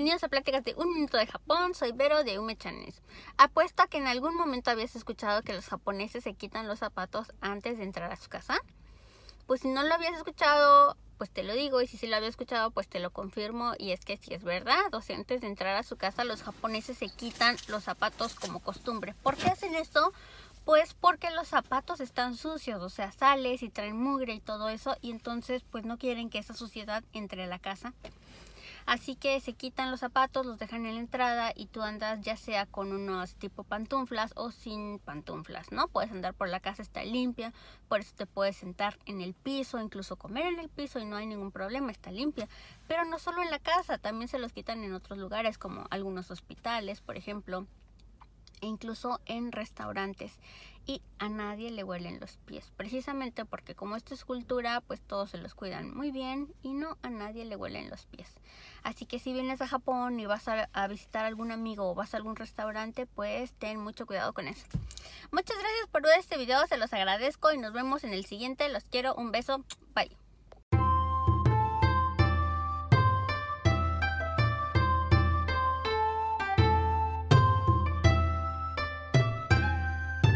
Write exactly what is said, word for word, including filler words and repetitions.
Bienvenidos a Pláticas de un Minuto de Japón, soy Vero de Ume Channel. Apuesto a que en algún momento habías escuchado que los japoneses se quitan los zapatos antes de entrar a su casa. Pues si no lo habías escuchado, pues te lo digo, y si sí lo había escuchado, pues te lo confirmo, y es que sí es verdad. O sea, antes de entrar a su casa, los japoneses se quitan los zapatos como costumbre. ¿Por qué hacen esto? Pues porque los zapatos están sucios, o sea, sales y traen mugre y todo eso, y entonces pues no quieren que esa suciedad entre a la casa. Así que se quitan los zapatos, los dejan en la entrada y tú andas ya sea con unos tipo pantuflas o sin pantuflas, ¿no? Puedes andar por la casa, está limpia, por eso te puedes sentar en el piso, incluso comer en el piso y no hay ningún problema, está limpia. Pero no solo en la casa, también se los quitan en otros lugares como algunos hospitales, por ejemplo, e incluso en restaurantes, y a nadie le huelen los pies, precisamente porque como esto es cultura, pues todos se los cuidan muy bien y no a nadie le huelen los pies. Así que si vienes a Japón y vas a, a visitar a algún amigo o vas a algún restaurante, pues ten mucho cuidado con eso. Muchas gracias por ver este video, se los agradezco y nos vemos en el siguiente. Los quiero, un beso, bye.